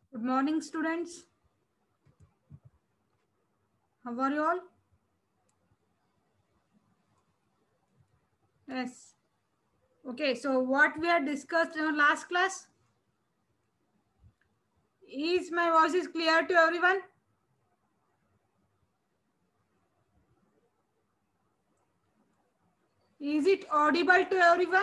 Good morning, students. How are you all? Yes. Okay, so what we had discussed in our last class? Is my voice is clear to everyone? Is it audible to everyone?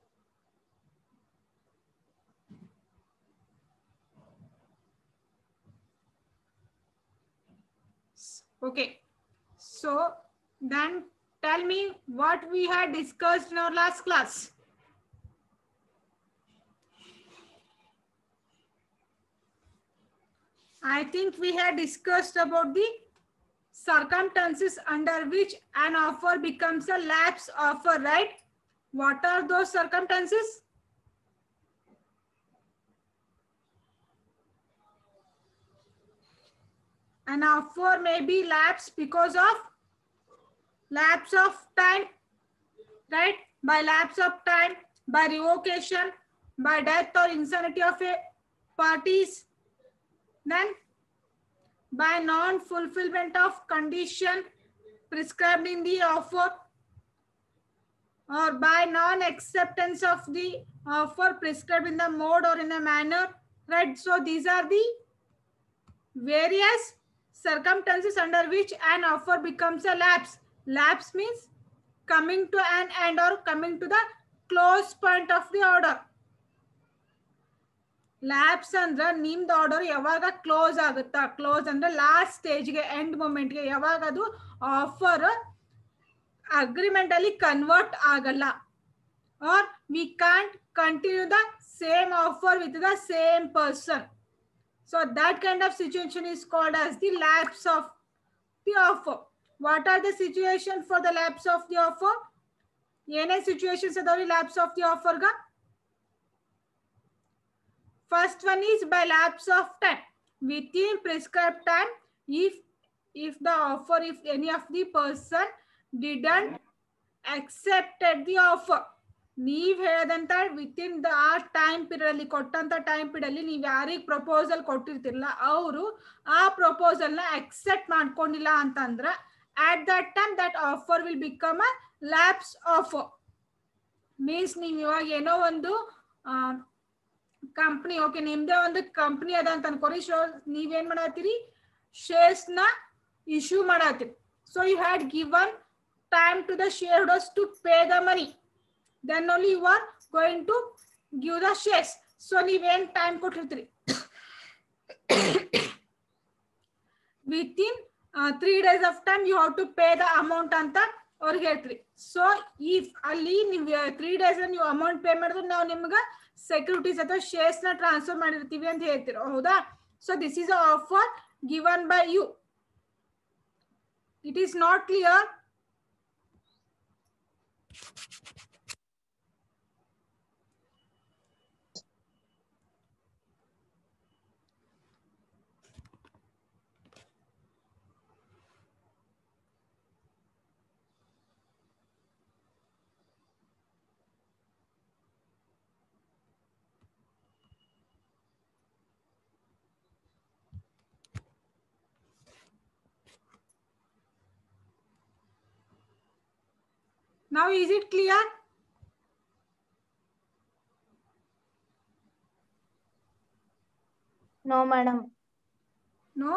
Okay. So then tell me what we had discussed in our last class. I think we had discussed about the circumstances under which an offer becomes a lapse offer, right? What are those circumstances? An offer may be lapsed because of lapse of time, right? By lapse of time, by revocation, by death or insanity of a parties, then by non-fulfillment of condition prescribed in the offer, or by non-acceptance of the offer prescribed in the mode or in a manner, right? So these are the various circumstances under which an offer becomes a lapse. Lapse means coming to an end or coming to the close point of the order. Lapse ಅಂದ್ರೆ ನಿಮ್ದು order ಯಾವಾಗ close ಆಗುತ್ತಾ, close ಅಂದ್ರೆ last ಸ್ಟೇಜ್ಗೆ end ಮೂಮೆಂಟ್ಗೆ ಯಾವಾಗ ಅದು offer agreement ಅಲ್ಲಿ convert ಆಗಲ್ಲ, or we can't continue the same offer with the same person. So that kind of situation is called as the lapse of the offer. What are the situations for the lapse of the offer? ಏನೇ situations ಅದಾವ್ರಿ lapse of the offer ಗ? First one is by lapse of time. Within prescribed time, if the offer, if any of the person didn't accepted the offer, ನೀವ್ ಹೇಳದಂತ within the ಆ time period ಅಲ್ಲಿ ಕೊಟ್ಟಂತ time period ಅಲ್ಲಿ ನೀವ್ ಯಾರಿಗೆ proposal ಕೊಟ್ಟಿರ್ತಿರಲ್ಲ ಅವರು ಆ ಪ್ರಪೋಸಲ್ ನ ಅಕ್ಸೆಪ್ಟ್ ಮಾಡ್ಕೊಂಡಿಲ್ಲ ಅಂತಂದ್ರ at that time that offer will become a lapse offer. Means ನೀವ್ ಇವಾಗ ಏನೋ ಒಂದು ಕಂಪ್ನಿ, ಓಕೆ ನಿಮ್ದೇ ಒಂದು ಕಂಪ್ನಿ ಅದ ಅಂತ ಅನ್ಕೋರಿ, ಸೊ ನೀವೇನ್ ಮಾಡತ್ತೀರಿ, ಶೇರ್ಸ್ ನ ಇಶ್ಯೂ ಮಾಡತ್ತೀರಿ. So you had given time to the share holders to pay the money, then only you are going to give the shares. So ನೀವೇನ್ ಟೈಮ್ ಕೊಟ್ಟಿರ್ತೀರಿ, within 3 days of time you have to pay the amount ಅಂತ ಅವ್ರಿಗೆ ಹೇಳ್ತೀರಿ. So if ಅಲ್ಲಿ ನೀವು 3 days ನೀವು amount pay ಮಾಡಿದ್ರೆ ನಾವು ನಿಮ್ಗೆ ಸೆಕ್ಯೂರಿಟೀಸ್ ಅಥವಾ ಶೇರ್ಸ್ ನ ಟ್ರಾನ್ಸ್ಫರ್ ಮಾಡಿರ್ತೀವಿ ಅಂತ ಹೇಳ್ತೀರ, ಹೌದಾ? So this is a offer given by you. It is not clear? Now is it clear? No, madam. No?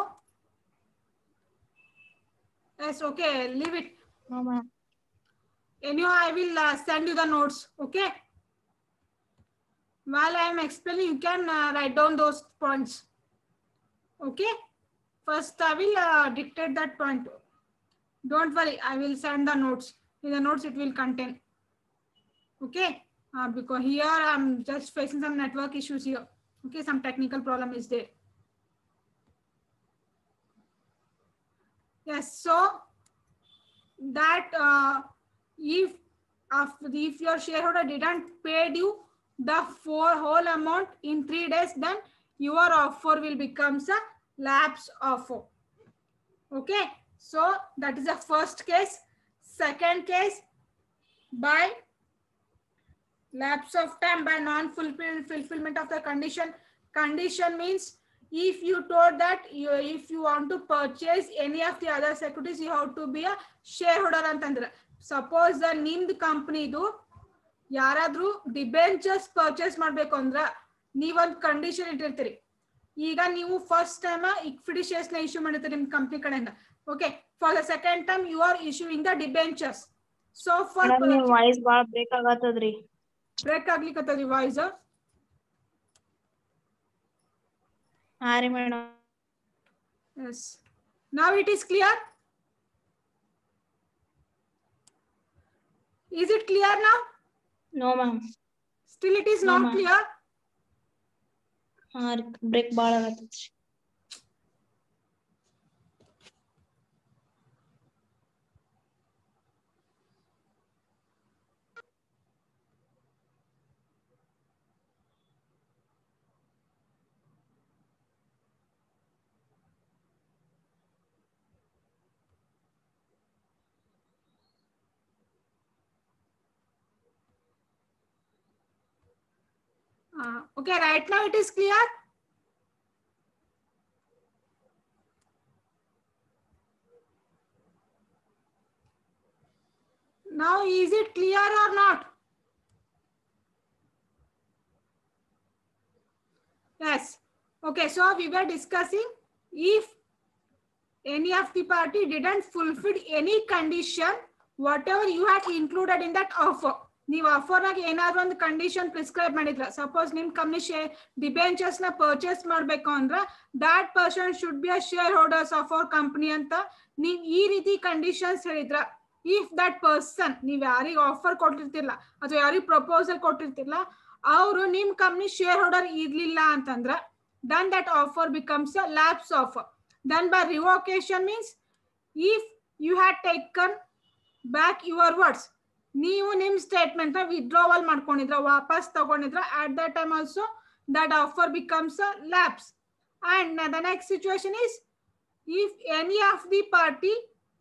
Yes, okay, leave it. No, madam. Anyhow, I will send you the notes, okay? While I am explaining, you can write down those points, okay? First, I will dictate that point. Don't worry, I will send the notes. In the notes, it will contain, okay? Because here I'm just facing some network issues here, okay? Some technical problem is there. Yes, so that if your shareholder didn't pay you the whole amount in 3 days, then your offer will become a lapse offer, okay? So that is the first case. Second case, by lapse of time, by non-fulfillment of the condition. Condition means if you told that if you want to purchase any of the other securities, you have to be a shareholder ಅಂತಂದ್ರೆ suppose ನಿಮ್ದು ಕಂಪ್ನಿದು ಯಾರಾದ್ರೂ debentures purchase ಮಾಡ್ಬೇಕು ಅಂದ್ರ ನೀವೊಂದು condition ಇಟ್ಟಿರ್ತೀರಿ. ಈಗ ನೀವು ಫಸ್ಟ್ ಟೈಮ್ ಇಕ್ವಿಟಿ ಶೇರ್ಸ್ ನ ಇಶ್ಯೂ ಮಾಡಿರ್ತೀರಿ ನಿಮ್ ಕಂಪ್ನಿ ಕಡೆಯಿಂದ. Okay, for the second time you are issuing the debentures. So for voice ಬಾಳ ಬ್ರೇಕ್ ಆಗತ್ತದ್ರಿ. ಬ್ರೇಕ್ ಆಗ್ಲಿಕ್ಕತ್ತದ್ರಿ ವಾಯ್ಸ್. ಹಾ ರೀ madam. Yes. Now it is clear. Is it clear now? No ma'am. Still it is not clear. ಹಾ ರೀ, break ಬಾಳ ಆಗತ್ತದ್ರಿ. Okay, right now it is clear. Now is it clear or not? Yes. Okay, so we were discussing if any of the party didn't fulfill any condition, whatever you had included in that offer. ನೀವು ಆಫರ್ನಾಗ ಏನಾದ್ರು ಒಂದು condition prescribe ಮಾಡಿದ್ರ, suppose ನಿಮ್ company debentures ನ purchase ಮಾಡ್ಬೇಕು ಅಂದ್ರ that person should be a share holders of our company ಅಂತ ನೀವ್ ಈ ರೀತಿ ಕಂಡೀಷನ್ಸ್ ಹೇಳಿದ್ರ, ಇಫ್ ದಟ್ ಪರ್ಸನ್ ನೀವ್ ಯಾರಿಗ ಆಫರ್ ಕೊಟ್ಟಿರ್ತಿರ್ಲ ಅಥವಾ ಯಾರಿಗ ಪ್ರಪೋಸಲ್ ಕೊಟ್ಟಿರ್ತಿರ್ಲ ಅವರು ನಿಮ್ ಕಂಪ್ನಿ ಶೇರ್ ಹೋಲ್ಡರ್ ಇರ್ಲಿಲ್ಲ ಅಂತಂದ್ರ then that offer becomes a lapse offer. Then by revocation means if you had taken back your words, ನೀವು ನಿಮ್ ಸ್ಟೇಟ್ಮೆಂಟ್ ನ ವಿಡ್ರಾವಲ್ ಮಾಡ್ಕೊಂಡಿದ್ರ, ವಾಪಸ್ ತಗೊಂಡಿದ್ರ, at that time also that offer becomes a lapse. And the next situation is if any of the party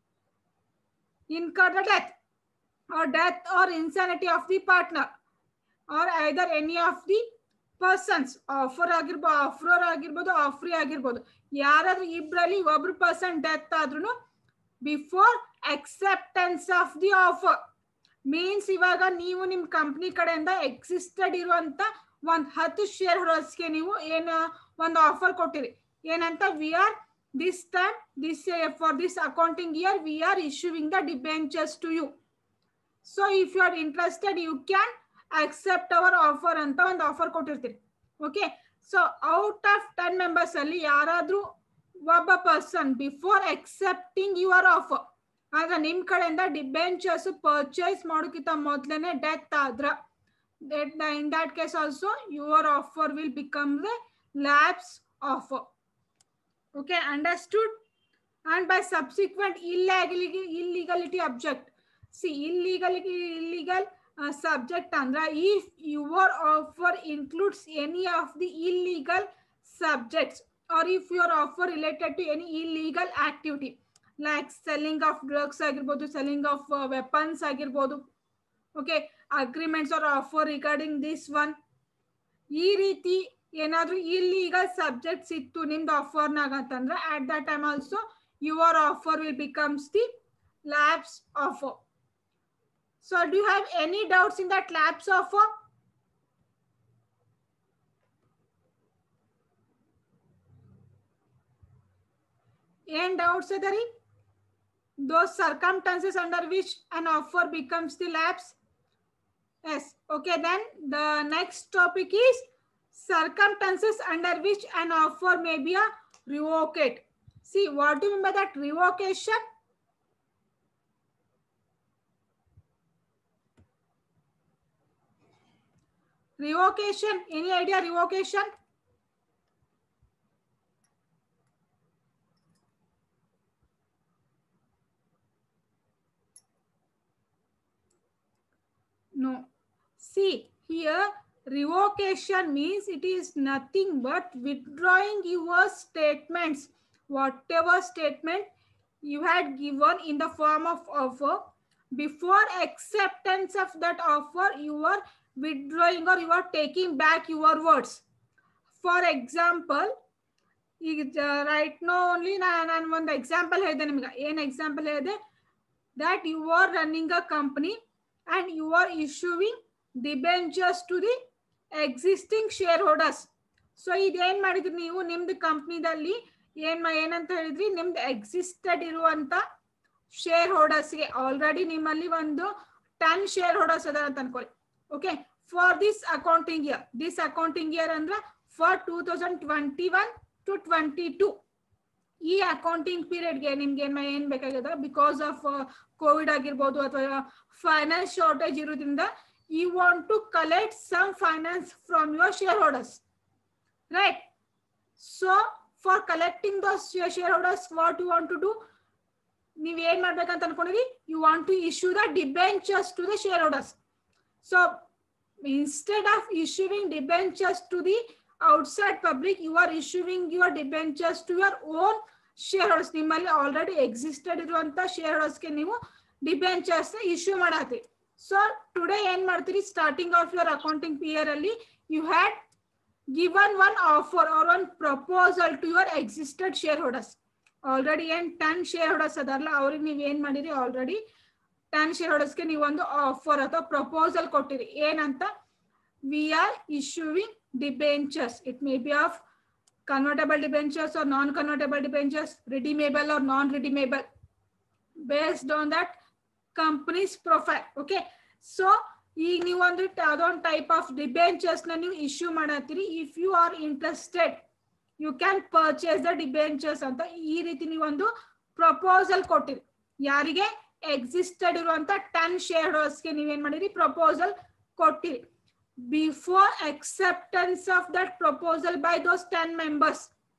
incur the death or insanity of the partner or either any of the persons, offer ಆಗಿರ್ಬೋದು offeree ಆಗಿರ್ಬೋದು, ಯಾರಾದ್ರೂ ಇಬ್ರಲ್ಲಿ ಒಬ್ರು person death ಆದ್ರೂ before acceptance of the offer means ಇವಾಗ ನೀವು ನಿಮ್ company ಕಡೆಯಿಂದ ಎಕ್ಸಿಸ್ಟೆಡ್ ಇರುವಂತ ಒಂದ್ 10 ಶೇರ್ ಹೋಲ್ಡರ್ಸ್ಗೆ ನೀವು ಏನ್ ಒಂದು ಆಫರ್ ಕೊಟ್ಟಿರಿ, ಏನಂತ we are this time this for this accounting year we are issuing the debentures to you. So if you are interested you can accept our offer ಅಂತ ಒಂದು ಆಫರ್ ಕೊಟ್ಟಿರ್ತೀರಿ. Okay, so out of 10 members ಅಲ್ಲಿ ಯಾರಾದ್ರೂ ಒಬ್ಬ person before accepting your offer ಆಗ ನಿಮ್ ಕಡೆಯಿಂದ debentures purchase ಮಾಡೋಕ್ಕಿಂತ ಮೊದಲೇನೆ ಡೆತ್ ಆದ್ರ in that case also your offer will become the lapse offer. Okay, understood? And by subsequent illegality object, see illegal subject andra if your offer includes any of the illegal subjects or if your offer related to any illegal activity like selling of drugs agirbodu, selling of weapons agirbodu, okay, agreements or offer regarding this one, ಈ ರೀತಿ ಏನಾದ್ರೂ illegal subjects ಇತ್ತು ನಿಮ್ದು ಆಫರ್ನಾಗ ಅಂತಂದ್ರೆ at that time also your offer will becomes the lapse offer. So do you have any doubts in that lapse offer? Any doubts adari? Those circumstances under which an offer becomes the lapse? Yes. Okay, then the next topic is circumstances under which an offer may be a revocate. See, what do you mean by that revocation? Revocation, any idea revocation? No. See, here revocation means it is nothing but withdrawing your statements, whatever statement you had given in the form of offer. Before acceptance of that offer, you are withdrawing or you are taking back your words. For example, ಈಗ right now only ನಾನು ಒಂದು example ಹೇಳಿದೆ ನಿಮ್ಗೆ. ಏನು example ಹೇಳಿದೆ? That you are running a company and you are issuing debentures to the existing shareholders. So ಇದೇನ್ ಮಾಡಿದ್ರಿ ನೀವು ನಿಮ್ದು ಕಂಪ್ನಿದಲ್ಲಿ ಏನಂತ ಹೇಳಿದ್ರಿ, ನಿಮ್ದು ಎಕ್ಸಿಸ್ಟೆಡ್ ಇರುವಂತ ಶೇರ್ ಹೋಲ್ಡರ್ಸ್ಗೆ ಆಲ್ರೆಡಿ ನಿಮ್ಮಲ್ಲಿ ಒಂದು 10 ಶೇರ್ ಹೋಲ್ಡರ್ಸ್ ಅದ ಅಂತ ಅನ್ಕೊಳ್ಳಿ. Okay, for this accounting year ಅಂದ್ರೆ ಫಾರ್ 2021 to 22 ಈ ಅಕೌಂಟಿಂಗ್ ಪೀರಿಯಡ್ಗೆ ನಿಮ್ಗೆ ಏನ್ ಬೇಕಾಗಿದೆ, ಬಿಕಾಸ್ ಆಫ್ ಕೋವಿಡ್ ಆಗಿರ್ಬೋದು ಅಥವಾ ಫೈನಾನ್ಸ್ ಶಾರ್ಟೇಜ್ ಇರೋದ್ರಿಂದ you want to collect some finance from your share holders, right? So for collecting the share holders what you want to do, ನೀವ್ ಏನ್ ಮಾಡ್ಬೇಕಂತ ಅನ್ಕೊಂಡಿರಿ, you want to issue the debentures to the share holders. So instead of issuing debentures to the outside public, you are issuing your debentures to your own shareholders. ನಿಮ್ಮಲ್ಲಿ already existed ಇರುವಂತ share holders ಗೆ ನೀವು debentures issue ಮಾಡಾತಿ. So today ಏನ್ ಮಾಡ್ತೀರಿ, starting of your accounting period ಅಲ್ಲಿ you had given one offer or one proposal to your existed share holders. Already ಏನ್ 10 share holders ಅದಾರಲ್ಲ ಅವ್ರಿಗೆ ನೀವ್ ಏನ್ ಮಾಡಿರಿ, ಆಲ್ರೆಡಿ 10 ಶೇರ್ ಹೋಲ್ಡರ್ಸ್ಗೆ ನೀವು ಒಂದು ಆಫರ್ ಅಥವಾ ಪ್ರಪೋಸಲ್ ಕೊಟ್ಟಿರಿ. ಏನಂತ? We are issuing debentures. It may be of convertible debentures or non-convertible debentures, redeemable or non-redeemable, based on that company's profile. Okay, so ಈಗ ನೀವು ಒಂದು ಅದೊಂದು ಟೈಪ್ ಆಫ್ ಡಿಬೆಂಚರ್ಸ್ ನ ನೀವು ಇಶ್ಯೂ ಮಾಡತ್ತೀರಿ. If you are interested you can purchase the debentures ಅಂತ ಈ ರೀತಿ ನೀವು ಒಂದು ಪ್ರಪೋಸಲ್ ಕೊಟ್ಟಿರಿ. ಯಾರಿಗೆ? ಎಕ್ಸಿಸ್ಟೆಡ್ ಇರುವಂತ 10 ಶೇರ್ ಹೋಲ್ಡರ್ಸ್ಗೆ ನೀವೇನ್ ಮಾಡಿರಿ, ಪ್ರಪೋಸಲ್ ಕೊಟ್ಟಿರಿ. Before acceptance of that proposal by those 10 members,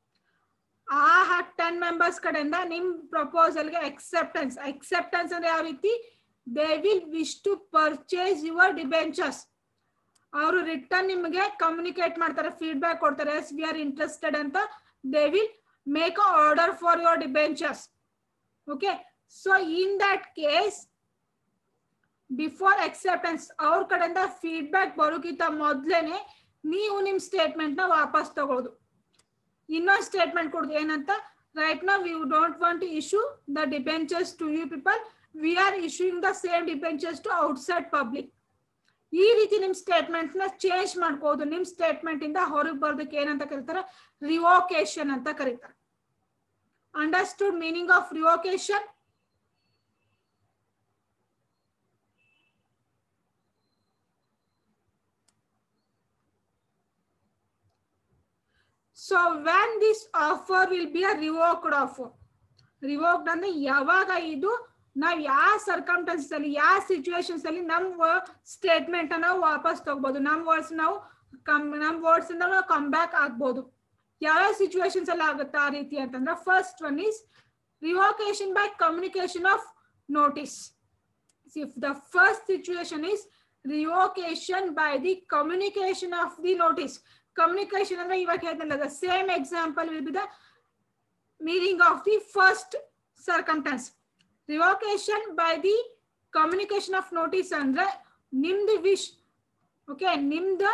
ಆ 10 members ಕಡೆಯಿಂದ ನಿಮ್ ಪ್ರಪೋಸಲ್ಗೆ acceptance ಅಂದ್ರೆ ಯಾವ ರೀತಿ, they will wish to purchase your debentures. ಅವರು ರಿಟರ್ನ್ ನಿಮಗೆ ಕಮ್ಯುನಿಕೇಟ್ ಮಾಡ್ತಾರೆ, ಫೀಡ್ಬ್ಯಾಕ್ ಕೊಡ್ತಾರೆ, ಎಸ್ ವಿ ಆರ್ ಇಂಟ್ರೆಸ್ಟೆಡ್ ಅಂತ. they will make a order for your debentures. Okay, so in that case before acceptance ಅವ್ರ ಕಡೆಯಿಂದ ಫೀಡ್ಬ್ಯಾಕ್ ಬರೋಕ್ಕಿಂತ ಮೊದ್ಲೇನೆ ನೀವು ನಿಮ್ ಸ್ಟೇಟ್ಮೆಂಟ್ ನ ವಾಪಸ್ ತಗೊಳ್ಳೋದು. ಇನ್ನೊಂದು ಸ್ಟೇಟ್ಮೆಂಟ್ ಕೊಡುದು ಏನಂತ, right now we don't want to issue the debentures to you people, we are issuing the same debentures to outside public. ಈ ರೀತಿ ನಿಮ್ ಸ್ಟೇಟ್ಮೆಂಟ್ ನ ಚೇಂಜ್ ಮಾಡ್ಕೋದು. ನಿಮ್ ಸ್ಟೇಟ್ಮೆಂಟ್ ಇಂದ ಹೊರಗೆ ಬರೋದಕ್ಕೆ ಏನಂತ ಕರೀತಾರೆ, ರಿವೋಕೇಶನ್ ಅಂತ ಕರೀತಾರೆ. Understood meaning of revocation? So when this offer will be a revoked offer, revoked ಅಂದ್ರೆ ಯಾವಾಗ ಇದು ನಾವು ಯಾವ ಸರ್ಕಮ್ಸ್ಟೆನ್ಸಸ್ ಅಲ್ಲಿ ಯಾವ ಸಿಚುವೇಶನ್ಸ್ ಅಲ್ಲಿ ನಮ್ಮ ಸ್ಟೇಟ್ಮೆಂಟ್ ಅನ್ನ ವಾಪಸ್ ತಗೋಬಹುದು, ನಮ್ಮ ವರ್ಡ್ಸ್ ಇಂದ ನಾವು ಕಮ್ ಬ್ಯಾಕ್ ಆಗ್ಬಹುದು. ಯಾವ ಸಿಚುವೇಶನ್ಸ್ ಅಲ್ಲಿ ಆಗುತ್ತೆ ಆ ರೀತಿ ಅಂತಂದ್ರೆ, first one is revocation by communication of notice. If the first situation is revocation by the communication of the notice. Communication ಅಂದ್ರೆ ಇವಾಗ ಹೇಳ್ತಿಲ್ಲ, same example will be the meaning of the first circumstance. Revocation by the communication of notice ಅಂದ್ರೆ ನಿಮ್ದು wish, okay, ನಿಮ್ದು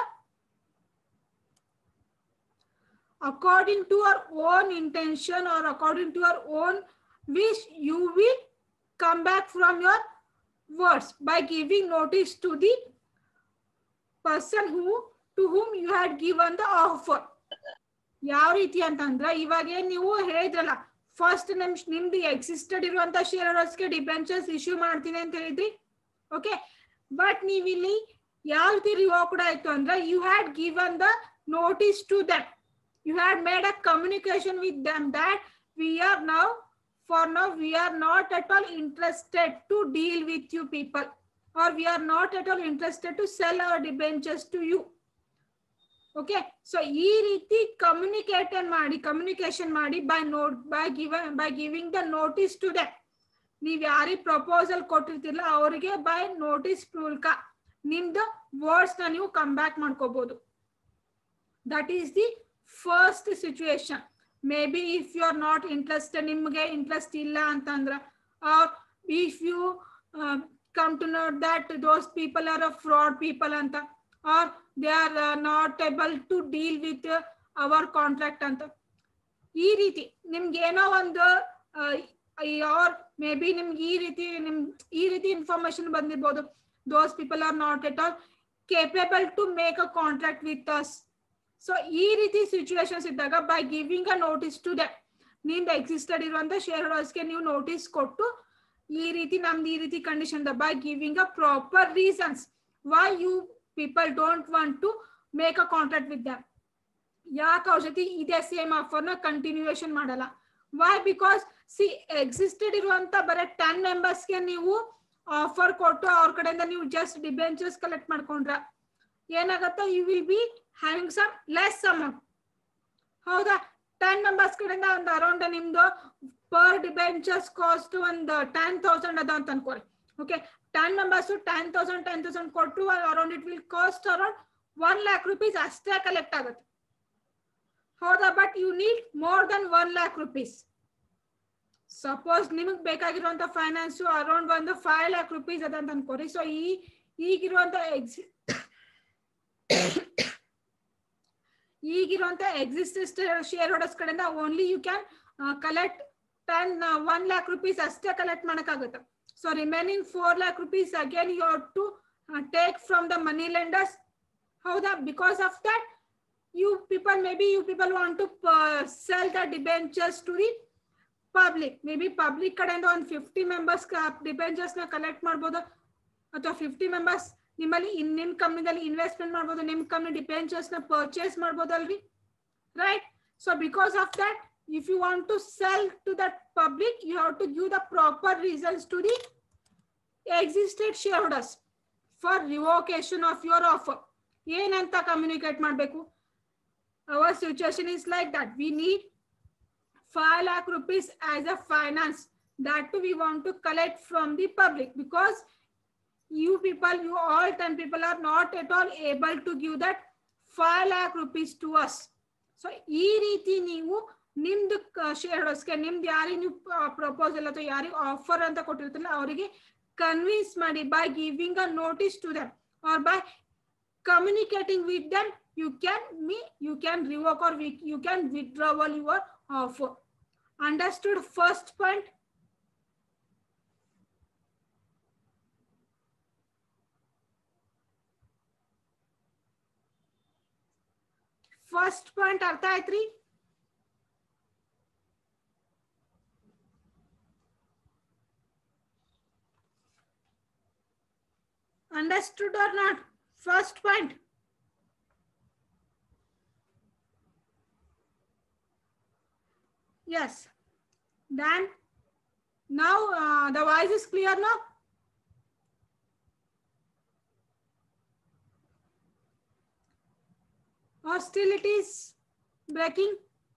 according to your own intention or according to your own wish, you will come back from your words by giving notice to the person to whom you had given the offer. ಯಾವ ರೀತಿ ಅಂತಂದ್ರೆ ಇವಾಗ ನೀವು ಹೇಳಿದ್ರಲ್ಲ, first ನಿಮ್ದು existed ಇರುವಂತ share ಹೋಲ್ಡರ್ಸ್ಗೆ debentures issue ಮಾಡ್ತೀನಿ ಅಂತ ಹೇಳಿದ್ರಿ. ಓಕೆ, ಬಟ್ ನೀವಿಲ್ಲಿ ಯಾವ ರೀತಿ ರಿವೋಕ್ಡ್ ಆಯ್ತು ಅಂದ್ರೆ, you had given the notice to them, you had made a communication with them that we are now we are not at all interested to deal with you people, or we are not at all interested to sell our debentures to you. Okay, so ಈ ರೀತಿ communication ಮಾಡಿ by giving the notice to them. ನೀವ್ ಯಾರಿಗೆ proposal ಕೊಟ್ಟಿರ್ತಿರಲ್ಲ ಅವರಿಗೆ by notice ಮೂಲಕ ನಿಮ್ದು words ನ ನೀವು ಕಮ್ ಬ್ಯಾಕ್ ಮಾಡ್ಕೋಬಹುದು. That is the first situation. May be if you are not interested, ನಿಮ್ಗೆ ಇಂಟ್ರೆಸ್ಟ್ ಇಲ್ಲ ಅಂತಂದ್ರ, or if you come to know that those people are a fraud people ಅಂತ, or they are not able to deal with our contract ಅಂತ. ಈ ರೀತಿ ನಿಮ್ಗೆ ಏನೋ ಒಂದು ಆರ್ ಮೇ ಬಿ ನಿಮ್ಗೆ ಈ ರೀತಿ ಇನ್ಫಾರ್ಮೇಶನ್ ಬಂದಿರ್ಬೋದು, those people are not at all capable to make a contract with us. So ಈ ರೀತಿ ಸಿಚುವೇಶನ್ಸ್ ಇದ್ದಾಗ by giving a notice to that, ನಿಮ್ದು ಎಕ್ಸಿಸ್ಟೆಡ್ ಇರುವಂತ ಶೇರ್ ಹೋಲ್ಡರ್ಸ್ಗೆ ನೀವು ನೋಟಿಸ್ ಕೊಟ್ಟು ಈ ರೀತಿ ನಮ್ದು ಈ ರೀತಿ condition by giving a proper reasons why you people don't want to make a contract with them. ಯಾಕೆ ಅವ್ರ ಜೊತೆ ಇದೇ ಸೇಮ್ ಆಫರ್ನ ಕಂಟಿನ್ಯೂಯೇಷನ್ ಮಾಡಲ್ಲ? ವೈ? ಬಿಕಾಸ್ ಸಿ ಎಕ್ಸಿಸ್ಟೆಡ್ ಇರುವಂತ ಬರೀ 10 ಮೆಂಬರ್ಸ್ಗೆ ನೀವು ಆಫರ್ ಕೊಟ್ಟು ಅವ್ರ ಕಡೆಯಿಂದ ನೀವು ಜಸ್ಟ್ ಡಿಬೆಂಚರ್ಸ್ ಕಲೆಕ್ಟ್ ಮಾಡ್ಕೊಂಡ್ರ ಏನಾಗತ್ತ, you will be having some less amount. ಹೌದಾ? 10 ಮೆಂಬರ್ಸ್ ಕಡೆಯಿಂದ ಒಂದು ಅರೌಂಡ್ ನಿಮ್ದು ಪರ್ ಡಿಬೆಂಚರ್ಸ್ ಕಾಸ್ಟ್ ಒಂದು 10,000 ಅದ ಅಂತ ಅನ್ಕೋರಿ. ಓಕೆ, 10 ಮೆಂಬರ್ಸ್ 10,000 ಕೊಟ್ಟು around it will cost around 1 lakh rupees ಅಷ್ಟೇ ಕಲೆಕ್ಟ್ ಆಗುತ್ತೆ. ಹೌದಾ? But you need more than 1 lakh rupees. Suppose ನಿಮಗೆ ಬೇಕಾಗಿರುವಂತ ಫೈನಾನ್ಸ್ ಅರೌಂಡ್ ಒಂದು 5 lakh rupees ಅದ ಅಂತ ಅನ್ಕೋರಿ. ಸೊ ಈಗಿರುವಂತ ಎಕ್ಸಿಸ್ಟೆಡ್ ಶೇರ್ ಹೋಲ್ಡರ್ಸ್ ಕಡೆಯಿಂದ only you can collect 1 lakh rupees ಅಷ್ಟೇ ಕಲೆಕ್ಟ್ ಮಾಡಕ್ಕಾಗುತ್ತೆ. So remaining 4 lakh rupees again you have to take from the money lenders. ಹೌದಾ? Because of that you people want to sell the debentures to the public. maybe public ಕಡೆಯಿಂದ ಒಂದು 50 members debentures ನ collect ಮಾಡ್ಬೋದು, ಅಥವಾ 50 members ನಿಮ್ಮಲ್ಲಿ ನಿಮ್ ಕಂಪ್ನಿದಲ್ಲಿ investment ಮಾಡ್ಬೋದು, ನಿಮ್ ಕಂಪ್ನಿ ಡಿಬೆಂಚರ್ಸ್ ನ ಪರ್ಚೇಸ್ ಮಾಡ್ಬೋದಲ್ರಿ, right? So because of that if you want to sell to that public you have to give the proper reasons to the existed shareholders for revocation of your offer. ಏನಂತ communicate ಮಾಡಬೇಕು? Our situation is like that. We need 5 lakh rupees as a finance that we want to collect from the public, because you all 10 people are not at all able to give that 5 lakh rupees to us. So ಈ ರೀತಿ ನೀವು ನಿಮ್ದು share ಹೋಲ್ಡರ್ಸ್ಗೆ ನಿಮ್ದು ಯಾರಿಗೆ ನೀವು proposal ಅಥವಾ ಯಾರಿಗೆ offer ಅಂತ ಕೊಟ್ಟಿರ್ತಿಲ್ಲ ಅವರಿಗೆ ಕನ್ವಿನ್ಸ್ ಮಾಡಿ by giving a notice to them or by communicating with them, you can revoke or you can withdraw your offer. Understood? First point. ಅರ್ಥ ಆಯ್ತ್ರಿ? Understood or not? First point. Yes. Then now the voice is clear now. Or still it is breaking?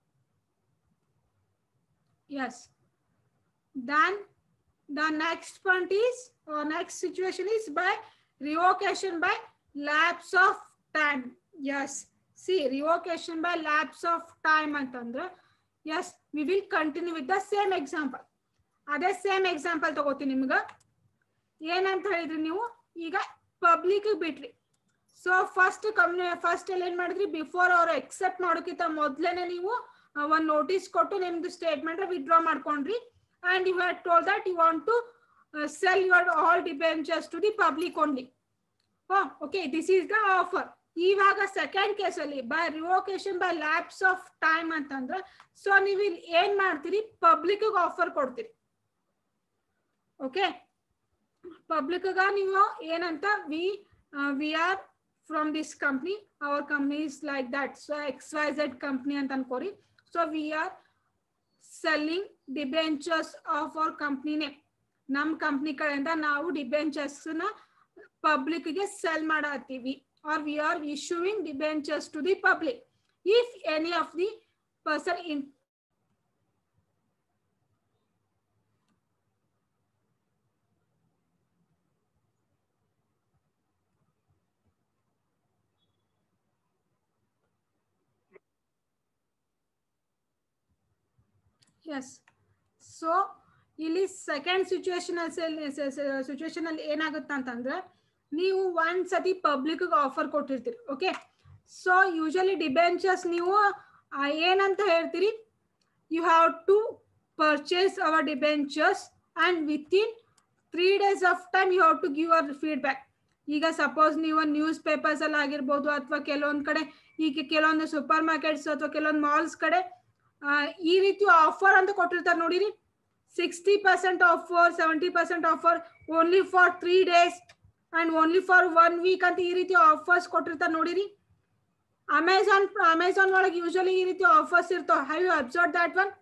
Yes. Then the next point is, or next situation is by revocation by lapse of time. Yes, see, revocation by lapse of time ಅಂತಂದ್ರೆ yes, we will continue with the same example. ಅದೇ same example ತಗೋತೀನಿ ನಿಮ್ಗೆ. ಏನಂತ ಹೇಳಿದ್ರಿ ನೀವು? ಈಗ public ಬಿಟ್ರಿ. So first ಅಲ್ಲಿ ಏನ್ ಮಾಡಿದ್ರಿ? ಬಿಫೋರ್ ಅವ್ರು ಎಕ್ಸೆಪ್ಟ್ ಮಾಡೋಕ್ಕಿಂತ ಮೊದ್ಲೇನೆ ನೀವು ಒಂದು ನೋಟಿಸ್ ಕೊಟ್ಟು ನಿಮ್ದು ಸ್ಟೇಟ್ಮೆಂಟ್ ವಿಡ್ರಾ ಮಾಡ್ಕೊಂಡ್ರಿ. and you had told that you want to sell your all debentures to the public only. Oh, okay, this is the offer. ಇವಾಗ ಸೆಕೆಂಡ್ ಕೇಸ್ ಅಲ್ಲಿ by revocation by lapse of time ಅಂತಂದ್ರೆ so ನೀವು ಏನ್ ಮಾಡ್ತೀರಿ? Public offer ಕೊಡ್ತೀರಿ. Okay, public ನೀವು ಏನಂತ we are from this company, our company is like that, so XYZ company ಅಂತ ಅನ್ಕೋರಿ. So we are selling debentures of our ಕಂಪ್ನಿನೇ. ನಮ್ಮ ಕಂಪ್ನಿ ಕಡೆಯಿಂದ ನಾವು ಡಿಬೆಂಚರ್ಸ್ ನ ಪಬ್ಲಿಕ್ ಗೆ ಸೆಲ್ ಮಾಡತ್ತೀವಿ, or we are issuing debentures to the public. If any of the person in yes, so ಇಲ್ಲಿ ಸೆಕೆಂಡ್ ಸಿಚುವೇಶನ್ ಅಲ್ಲಿ ಏನಾಗುತ್ತೆ ಅಂತಂದ್ರೆ ನೀವು ಒಂದ್ ಸತಿ ಪಬ್ಲಿಕ್ ಆಫರ್ ಕೊಟ್ಟಿರ್ತೀರಿ. ಓಕೆ, ಸೊ ಯೂಶಲಿ ಡಿಬೆಂಚರ್ಸ್ ನೀವು ಏನಂತ ಹೇಳ್ತೀರಿ? you have to purchase our debentures and within 3 days of time you have to give your feedback. ಈಗ ಸಪೋಸ್ ನೀವು ನ್ಯೂಸ್ ಪೇಪರ್ಸ್ ಅಲ್ಲಿ ಆಗಿರ್ಬೋದು ಅಥವಾ ಕೆಲವೊಂದು ಕಡೆ ಈಗ ಕೆಲವೊಂದು ಸೂಪರ್ ಮಾರ್ಕೆಟ್ಸ್ ಅಥವಾ ಕೆಲವೊಂದು ಮಾಲ್ಸ್ ಕಡೆ ಈ ರೀತಿ ಆಫರ್ ಅಂತ ಕೊಟ್ಟಿರ್ತಾರೆ ನೋಡಿರಿ, 60% offer, 70% offer, only for 3 days and only for 1 week ಅಂತ ಈ ರೀತಿ ಆಫರ್ಸ್ ಕೊಟ್ಟಿರ್ತಾರೆ ನೋಡಿರಿ. ಅಮೆಝಾನ್ ಒಳಗೆ ಯೂಶಲಿ ಈ ರೀತಿ ಆಫರ್ಸ್ ಇರ್ತಾವ. Have you observe that one?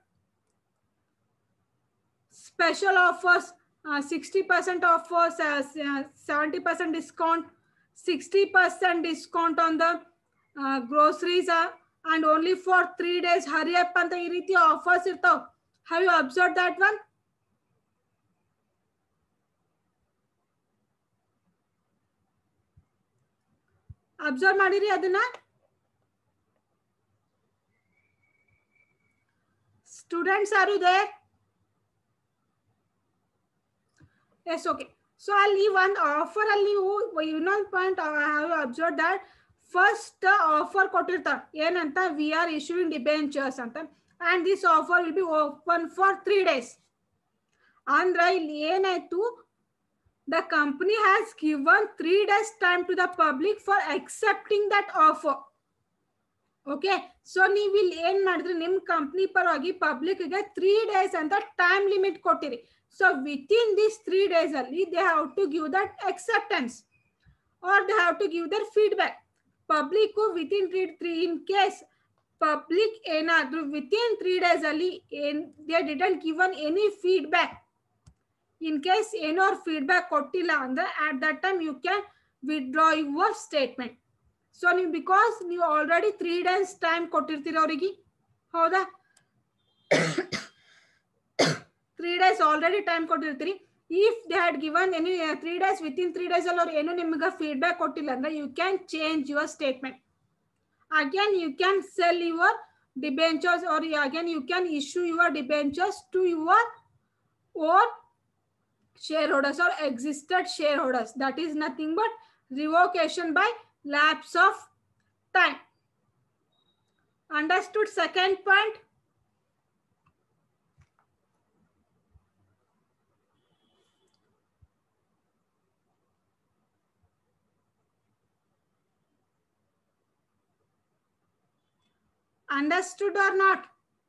Special offers, 60% offer, 70% discount, 60% discount on the groceries and only for 3 days. Hurry up anta ee riti offers irtav. Have you observed that one? Observe madiri adana? Students, are you there? Yes, okay. So I'll leave one offer. I'll leave one point. I have observed that first offer kotirta ಏನಂತ we are issuing debentures ಅಂತ, and this offer will be open for 3 days. ಅಂದ್ರೆ ಇಲ್ಲಿ ಏನಾಯ್ತು, the company has given 3 days time to the public for accepting that offer. Okay, so ನೀವು ಇಲ್ಲಿ ಏನ್ ಮಾಡಿದ್ರಿ, ನಿಮ್ ಕಂಪ್ನಿ ಪರವಾಗಿ ಪಬ್ಲಿಕ್ ಗೆ 3 days ಅಂತ ಟೈಮ್ ಲಿಮಿಟ್ ಕೊಟ್ಟಿರಿ. So within these 3 days only, they have to give that acceptance or they have to give their feedback. Public within 3 in case public enadru within 3 days only they didn't given any feedback. In case any or feedback kottilla andre at that time you can withdraw your statement. So because you already 3 days time kottirtira avrige, hauda? 3 days already time ಕೊಟ್ಟಿರ್ತೀರಿ. If they had given any 3 days, within 3 days ಅಲ್ಲಿ ಏನು ನಿಮಗೆ feedback ಕೊಟ್ಟಿಲ್ಲ ಅಂದ್ರೆ you can change your statement. Again you can sell your debentures or again you can issue your debentures to your own shareholders or existed shareholders. That is nothing but revocation by lapse of time. Understood second point? Understood or not?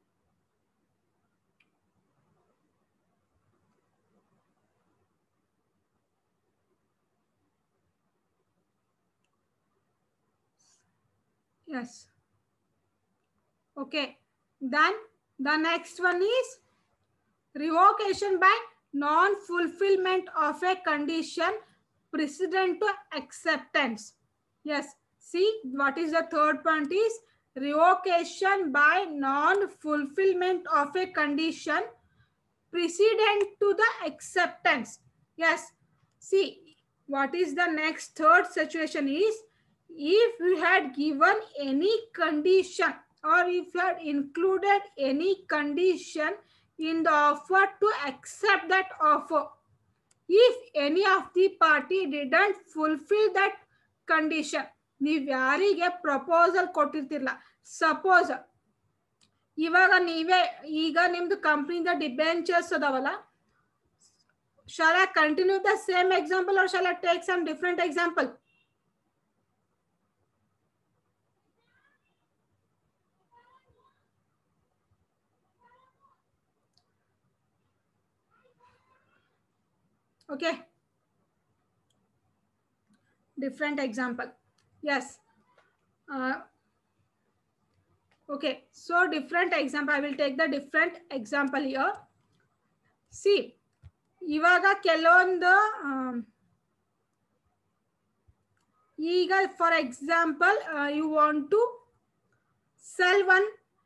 Yes. Okay. Then the next one is revocation by non-fulfillment of a condition precedent to acceptance. Yes. See, what is the third point is revocation by non-fulfillment of a condition precedent to the acceptance. Yes. See, what is the next third situation is if you had given any condition or if you had included any condition in the offer to accept that offer. If any of the party didn't fulfill that condition, ನೀವು ಯಾರಿಗೆ proposal ಕೊಟ್ಟಿರ್ತಿರಲ್ಲ, suppose ಇವಾಗ ನೀವೇ ಈಗ ನಿಮ್ದು ಕಂಪ್ನಿದ debentures ಅದಾವಲ್ಲ, shall I continue the same example or shall I take some different example? Okay, different example. Yes. Okay, so different example. I will take the different example here. See, ಇವಾಗ ಕೆಲವೊಂದು ಈಗ for example you want to sell one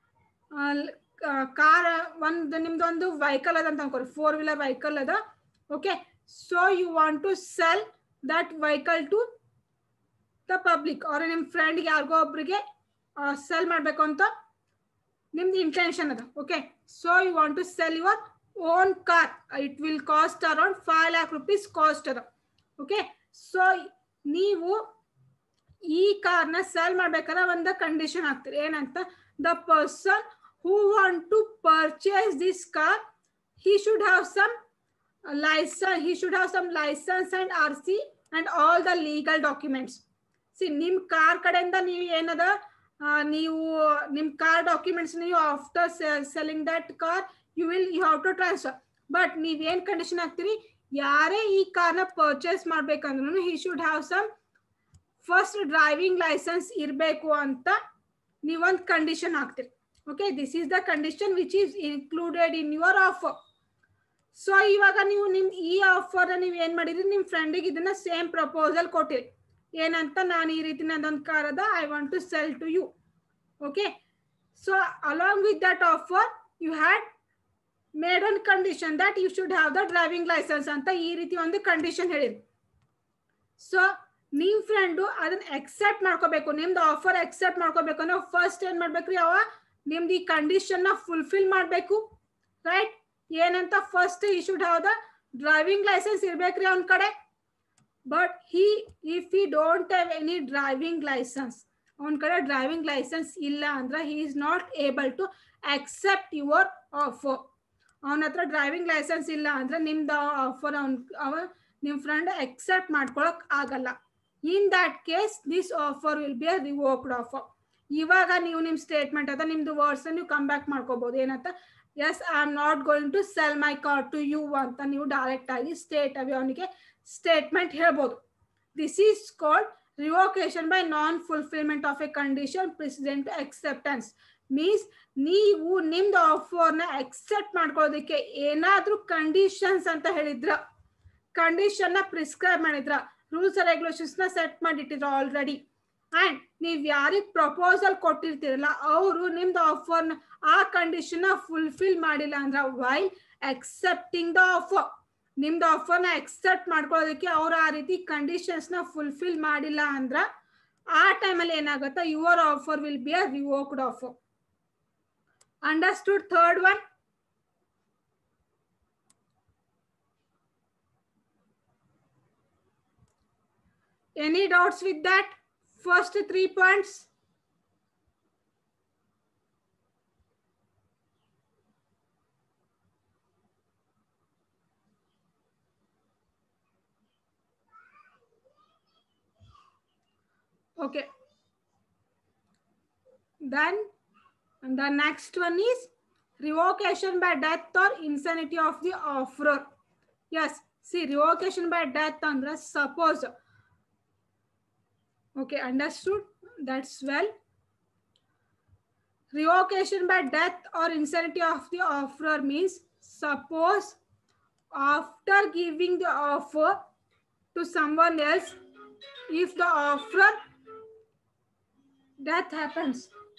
car, ಒಂದು ನಿಮ್ದೊಂದು vehicle ಅದ ಅಂತ ಅನ್ಕೋರಿ, 4-wheeler vehicle ಅದ. Okay, so you want to sell that vehicle to the public ಅವ್ರ ನಿಮ್ಮ ಫ್ರೆಂಡ್ಗೆ ಯಾರಿಗೋ ಒಬ್ರಿಗೆ ಸೆಲ್ ಮಾಡಬೇಕು ಅಂತ ನಿಮ್ದು ಇಂಟೆನ್ಷನ್ ಅದ. Okay, so you want to sell your own car. It will cost around 5 lakh rupees cost ಅದ. ಓಕೆ, ಸೊ ನೀವು ಈ ಕಾರ್ನ ಸೆಲ್ ಮಾಡ್ಬೇಕಾದ್ರೆ ಒಂದು ಕಂಡೀಷನ್ ಹಾಕ್ತೀರಿ, ಏನಂತ, the person who want to purchase this car, he should have some license. He should have some license and RC and all the legal documents. See, ನಿಮ್ car ಕಡೆಯಿಂದ ನೀವು ಏನದ ನೀವು ನಿಮ್ ಕಾರ್ ಡಾಕ್ಯುಮೆಂಟ್ಸ್ ನೀವು after selling that car you have to transfer. But ನೀವೇನ್ condition ಹಾಕ್ತೀರಿ, ಯಾರೇ ಈ ಕಾರ್ನ ಪರ್ಚೇಸ್ ಮಾಡ್ಬೇಕಂದ್ರೂ he should have some first driving licence ಇರಬೇಕು ಅಂತ ನೀವೊಂದು ಕಂಡೀಷನ್ ಹಾಕ್ತೀರಿ. Okay, this is the condition which is included in your offer. ಸೊ ಇವಾಗ ನೀವು ನಿಮ್ ಈ ಆಫರ್ ನೀವು ಏನ್ ಮಾಡಿದ್ರಿ, ನಿಮ್ ಫ್ರೆಂಡಿಗೆ ಇದನ್ನ ಸೇಮ್ ಪ್ರಪೋಸಲ್ ಕೊಟ್ಟಿರಿ. ಏನಂತ, ನಾನು ಈ ರೀತಿ ನಂದೊಂದು ಕಾರ್ ಅದ, I want to sell to you. Okay, so along with that offer you had made one condition that you should have the driving licence ಅಂತ ಈ ರೀತಿ ಒಂದು ಕಂಡೀಷನ್ ಹೇಳಿರಿ. ಸೊ ನಿಮ್ ಫ್ರೆಂಡು ಅದನ್ನ ಎಕ್ಸೆಪ್ಟ್ ಮಾಡ್ಕೋಬೇಕು, ನಿಮ್ದು ಆಫರ್ ಎಕ್ಸೆಪ್ಟ್ ಮಾಡ್ಕೋಬೇಕು ಅಂದ್ರೆ ಫಸ್ಟ್ ಏನ್ ಮಾಡ್ಬೇಕ್ರಿ, ಅವ ನಿಮ್ದು ಈ ಕಂಡೀಷನ್ ನ ಫುಲ್ಫಿಲ್ ಮಾಡ್ಬೇಕು. ರೈಟ್, ಏನಂತ, first he should have the driving licence ಇರ್ಬೇಕ್ರಿ ಅವನ ಕಡೆ. But if he don't have any driving license, ಅವನ ಕಡೆ ಡ್ರೈವಿಂಗ್ ಲೈಸೆನ್ಸ್ ಇಲ್ಲ ಅಂದ್ರೆ he is not able to accept your offer. ಅವನ ಹತ್ರ ಡ್ರೈವಿಂಗ್ ಲೈಸೆನ್ಸ್ ಇಲ್ಲ ಅಂದ್ರೆ ನಿಮ್ದು ಆಫರ್ ನಿಮ್ ಫ್ರೆಂಡ್ ಎಕ್ಸೆಪ್ಟ್ ಮಾಡ್ಕೊಳಕ್ ಆಗಲ್ಲ. In that case this offer will be a revoked offer. ಇವಾಗ ನೀವು ನಿಮ್ ಸ್ಟೇಟ್ಮೆಂಟ್ ಅದ ನಿಮ್ದು ವರ್ಡ್ಸ್ ನೀವು ಕಮ್ ಬ್ಯಾಕ್ ಮಾಡ್ಕೋಬಹುದು. ಏನಂತ, yes I am not going to sell my car to you ಅಂತ ನೀವು ಡೈರೆಕ್ಟ್ ಆಗಿ ಸ್ಟೇಟ್ ಅವನಿಗೆ ಸ್ಟೇಟ್ಮೆಂಟ್ ಹೇಳ್ಬೋದು. This is called revocation by non fulfilment of a condition precedent acceptance. Means ನೀವು ನಿಮ್ದು ಆಫರ್ನ ಅಕ್ಸೆಪ್ಟ್ ಮಾಡ್ಕೊಳ್ಳೋದಕ್ಕೆ ಏನಾದ್ರೂ ಕಂಡೀಷನ್ಸ್ ಅಂತ ಹೇಳಿದ್ರ, ಕಂಡೀಷನ್ ನ ಪ್ರಿಸ್ಕ್ರೈಬ್ ಮಾಡಿದ್ರ, ರೂಲ್ಸ್ ಅಂಡ್ ರೆಗ್ಯುಲೇಷನ್ಸ್ ನ ಸೆಟ್ ಮಾಡಿಟ್ಟಿದ್ರ ಆಲ್ರೆಡಿ, ಅಂಡ್ ನೀವ್ ಯಾರಿಗೆ ಪ್ರಪೋಸಲ್ ಕೊಟ್ಟಿರ್ತೀರಲ್ಲ ಅವರು ನಿಮ್ದು ಆಫರ್ ಆ ಕಂಡೀಷನ್ ಫುಲ್ಫಿಲ್ ಮಾಡಿಲ್ಲ ಅಂದ್ರ, ವೈಲ್ ಅಕ್ಸೆಪ್ಟಿಂಗ್ ದ ಆಫರ್, ನಿಮ್ದು ಆಫರ್ ನ ಅಕ್ಸೆಪ್ಟ್ ಮಾಡ್ಕೊಳ್ಳೋದಕ್ಕೆ ಅವ್ರು ಆ ರೀತಿ ಕಂಡೀಷನ್ಸ್ ನ ಫುಲ್ಫಿಲ್ ಮಾಡಿಲ್ಲ ಅಂದ್ರ ಆ ಟೈಮಲ್ಲಿ ಏನಾಗುತ್ತೆ, your offer will be a revoked offer. Understood? Third one, any doubts with that first 3 points? Okay, then the next one is revocation by death or insanity of the offerer. Yes, see, revocation by death andra suppose. Okay, understood? That's well. Revocation by death or insanity of the offerer means, suppose after giving the offer to someone else, if the offerer death happens.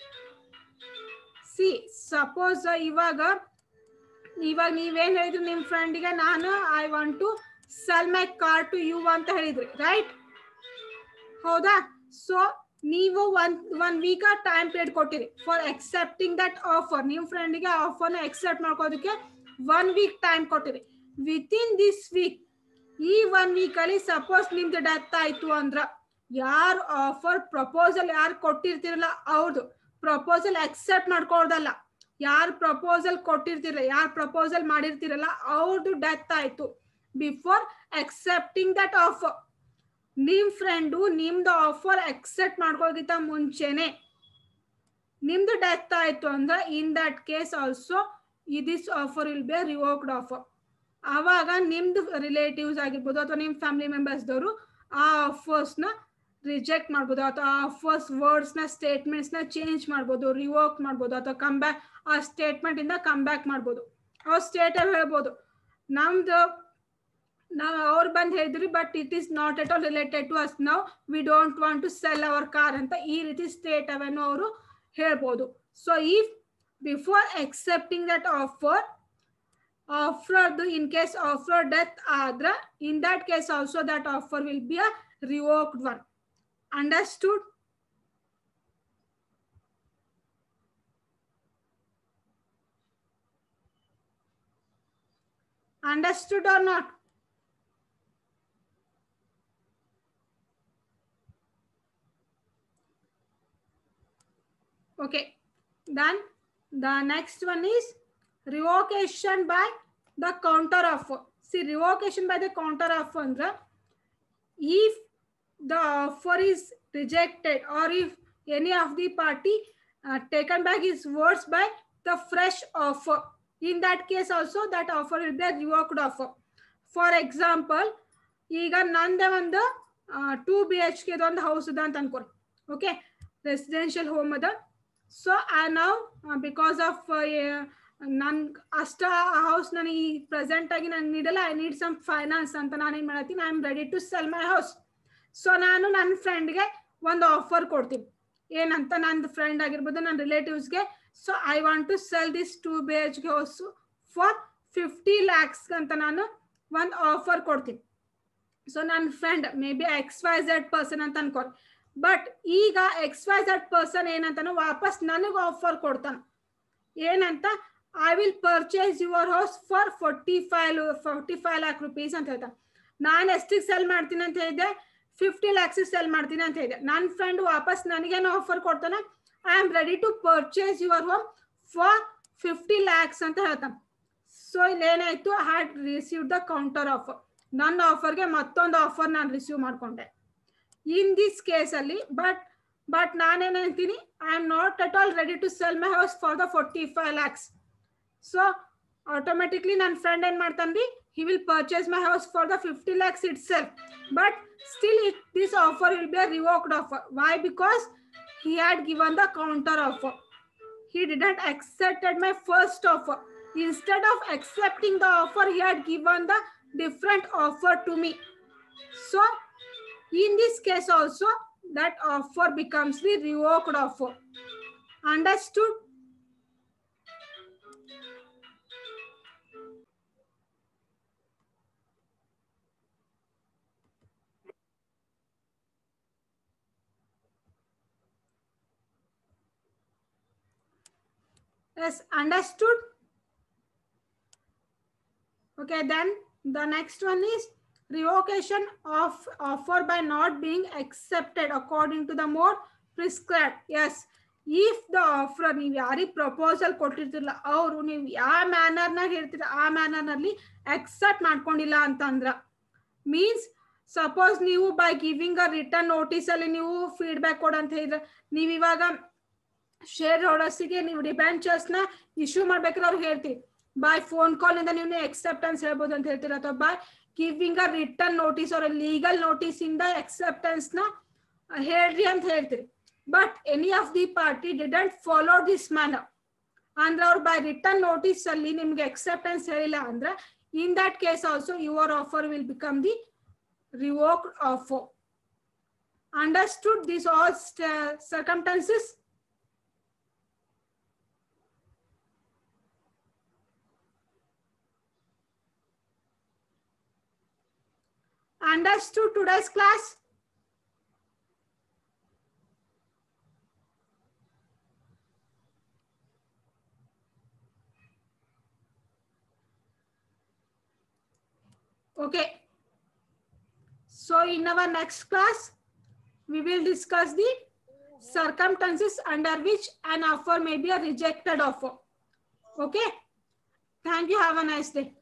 See, suppose ಇವಾಗ ನೀವೇನ್ ಹೇಳಿದ್ರಿ ನಿಮ್ ಫ್ರೆಂಡಿಗೆ, ನಾನು I want to sell my car to you ಅಂತ ಹೇಳಿದ್ರಿ, right? ಹೌದಾ? So ನೀವು ಒನ್ ವೀಕ್ ಟೈಮ್ ಪೀರಿಯಡ್ ಕೊಟ್ಟಿರಿ ಫಾರ್ ಅಕ್ಸೆಪ್ಟಿಂಗ್ ದಟ್ ಆಫರ್. ನಿಮ್ ಫ್ರೆಂಡಿಗೆ ಆಫರ್ನ ಅಕ್ಸೆಪ್ಟ್ ಮಾಡ್ಕೋದಕ್ಕೆ 1 ವೀಕ್ ಟೈಮ್ ಕೊಟ್ಟಿರಿ. ವಿತಿನ್ ದಿಸ್ ವೀಕ್, ಈ 1 ವೀಕ್ ಅಲ್ಲಿ ಸಪೋಸ್ ನಿಮ್ದು ಡೆತ್ ಆಯ್ತು ಅಂದ್ರ, ಯಾರು ಆಫರ್ ಪ್ರಪೋಸಲ್ ಯಾರು ಕೊಟ್ಟಿರ್ತಿರಲ್ಲ ಅವ್ರದ್ದು ಪ್ರಪೋಸಲ್ ಅಕ್ಸೆಪ್ಟ್ ಮಾಡ್ಕೊಳ್ಳೋದಲ್ಲ, ಯಾರು ಪ್ರಪೋಸಲ್ ಕೊಟ್ಟಿರ್ತಿರಲ್ಲ, ಯಾರು ಪ್ರಪೋಸಲ್ ಮಾಡಿರ್ತಿರಲ್ಲ ಅವ್ರದ್ದು ಡೆತ್ ಆಯ್ತು ಬಿಫೋರ್ ಅಕ್ಸೆಪ್ಟಿಂಗ್ ದಟ್ ಆಫರ್. ನಿಮ್ ಫ್ರೆಂಡು ನಿಮ್ದು ಆಫರ್ ಅಕ್ಸೆಪ್ಟ್ ಮಾಡ್ಕೋದಕ್ಕಿಂತ ಮುಂಚೆನೆ ನಿಮ್ದು ಡೆತ್ ಆಯ್ತು ಅಂದ್ರೆ, in that case also this offer will be revoked offer. ಆವಾಗ ನಿಮ್ದು ರಿಲೇಟಿವ್ಸ್ ಆಗಿರ್ಬೋದು ಅಥವಾ ನಿಮ್ ಫ್ಯಾಮಿಲಿ ಮೆಂಬರ್ಸ್ ದವರು ಆ ಆಫರ್ಸ್ ನ ರಿಜೆಕ್ಟ್ ಮಾಡ್ಬೋದು, ಅಥವಾ ಆ ಆಫರ್ಸ್ ವರ್ಡ್ಸ್ ನ ಸ್ಟೇಟ್ಮೆಂಟ್ಸ್ ನ ಚೇಂಜ್ ಮಾಡ್ಬೋದು, ರಿವೋಕ್ ಮಾಡ್ಬೋದು, ಅಥವಾ ಕಮ್ ಬ್ಯಾಕ್ ಆ ಸ್ಟೇಟ್ಮೆಂಟ್ ಇಂದ ಕಮ್ ಬ್ಯಾಕ್ ಮಾಡ್ಬೋದು. ಅವ್ರು ಸ್ಟೇಟ್ ಹೇಳ್ಬೋದು, ನಮ್ದು ನಾವು ಅವ್ರು ಬಂದು ಹೇಳಿದ್ರಿ but it is not at all related to us, now we don't want to sell our car ಅಂತ ಈ ರೀತಿ ಸ್ಟೇಟ್ ಅವೇನೋ ಅವರು ಹೇಳ್ಬೋದು. So if before accepting that offer in case offer death adra, in that case also that offer will be a revoked one. Understood? Understood or not? Okay, then The next one is revocation by the counter offer. See, revocation by the counter offer andra, if the offer is rejected or if any of the party taken back his words by the fresh offer, in that case also that offer will be a revoked offer. For example, ಈಗ ನಂದೇ ಒಂದು 2 BHK ಒಂದು house ಅದ ಅಂತ ಅನ್ಕೊರಿ. Okay, residential home ಅದ. So I ನಾವು because of ನನ್ ಅಷ್ಟ ಹೌಸ್ ನನಗೆ ಪ್ರೆಸೆಂಟ್ ಆಗಿ ನಂಗೆ ನೀಡಲ್ಲ, ಐ ನೀಡ್ ಸಮ್ ಫೈನಾನ್ಸ್ ಅಂತ ನಾನು ಏನು ಮಾಡತ್ತೀನಿ, I am ready to sell my house. So ನಾನು ನನ್ನ ಫ್ರೆಂಡ್ಗೆ ಒಂದು ಆಫರ್ ಕೊಡ್ತೀನಿ. ಏನಂತ, ನನ್ನ ಫ್ರೆಂಡ್ ಆಗಿರ್ಬೋದು, ನನ್ನ ರಿಲೇಟಿವ್ಸ್ಗೆ. So I want to sell this 2 BHK house for 50 lakhs ಅಂತ ನಾನು ಒಂದು ಆಫರ್ ಕೊಡ್ತೀನಿ. ಸೊ ನನ್ನ friend may be XYZ person ಅಂತ ಅನ್ಕೋರಿ. ಬಟ್ ಈಗ XYZ ಪರ್ಸನ್ ಏನಂತಾನು ವಾಪಸ್ ನನಗೆ ಆಫರ್ ಕೊಡ್ತಾನೆ. ಏನಂತ, I will purchase your house for 45 lakh rupees ಅಂತ ಹೇಳ್ತಾನೆ. ನಾನು ಎಷ್ಟಿಗೆ ಸೆಲ್ ಮಾಡ್ತೀನಿ ಅಂತ ಹೇಳಿದೆ, 50 lakhs ಸೆಲ್ ಮಾಡ್ತೀನಿ ಅಂತ ಹೇಳಿದೆ. ನನ್ನ ಫ್ರೆಂಡ್ ವಾಪಸ್ ನನಗೇನು ಆಫರ್ ಕೊಡ್ತಾನೆ, I am ready to purchase your home for 50 lakhs ಅಂತ ಹೇಳ್ತಾನೆ. ಸೊ ಇಲ್ಲೇನಾಯ್ತು, I had received the counter offer. ನನ್ನ ಆಫರ್ಗೆ ಮತ್ತೊಂದು ಆಫರ್ ನಾನು ರಿಸೀವ್ ಮಾಡ್ಕೊಂಡೆ. ಇನ್ ದಿಸ್ ಕೇಸಲ್ಲಿ ಬಟ್ ನಾನೇನು ಹೇಳ್ತೀನಿ, I am not at all ready to sell my house for the 45 lakhs. So automatically ನನ್ನ ಫ್ರೆಂಡ್ ಏನು ಮಾಡ್ತಾನೆ, he will purchase my house for the 50 lakhs itself. But still this offer will be a revoked offer. Why? Because he had given the counter offer. He didn't accepted my first offer. Instead of accepting the offer, he had given the different offer to me. So in this case also, that offer becomes the revoked offer. Understood? Yes, understood? Okay, then the next one is revocation of offer by not being accepted according to the mode prescribed. Yes, if the offer ನೀವು ಯಾರಿಗೆ proposal ಕೊಟ್ಟಿರ್ತಿರಲ್ಲ ಅವರು ನೀವು ಯಾವ ಮ್ಯಾನರ್ನಾಗ ಹೇಳ್ತೀರ ಆ ಮ್ಯಾನರ್ನಲ್ಲಿ accept ಮಾಡ್ಕೊಂಡಿಲ್ಲ ಅಂತಂದ್ರ, means suppose ನೀವು by giving a return notice ಅಲ್ಲಿ ನೀವು ಫೀಡ್ಬ್ಯಾಕ್ ಕೊಡಂತ ಹೇಳಿದ್ರೆ, ನೀವು ಇವಾಗ ಶೇರ್ ಹೋಲ್ಡರ್ಸ್ಗೆ ನೀವು ಡಿಬೆಂಚರ್ಸ್ ನ ಇಶ್ಯೂ ಮಾಡ್ಬೇಕಾದ್ರೆ ಅವ್ರು ಹೇಳ್ತೀವಿ ಬೈ ಫೋನ್ ಕಾಲ್ ಇಂದ ನೀವು ಎಕ್ಸೆಪ್ಟೆನ್ಸ್ ಹೇಳ್ಬೋದು ಅಂತ ಹೇಳ್ತೀರ, ಅಥವಾ by giving a return notice ಅವರ ಲೀಗಲ್ ನೋಟಿಸ್ ಇಂದ ಎಕ್ಸೆಪ್ಟೆನ್ಸ್ ನ ಹೇಳ್ರಿ ಅಂತ ಹೇಳ್ತೀರಿ. But any of the party didn't follow this manner ಅಂದ್ರೆ ಅವ್ರು ಬೈ ರಿಟರ್ನ್ ನೋಟಿಸ್ ಅಲ್ಲಿ ನಿಮ್ಗೆ ಎಕ್ಸೆಪ್ಟೆನ್ಸ್ ಹೇಳಿಲ್ಲ ಅಂದ್ರೆ, in that case also your offer will become the revoked offer. Understood this all circumstances? Understood today's class? Okay. So in our next class, we will discuss the circumstances under which an offer may be a rejected offer. Okay. Thank you. Have a nice day.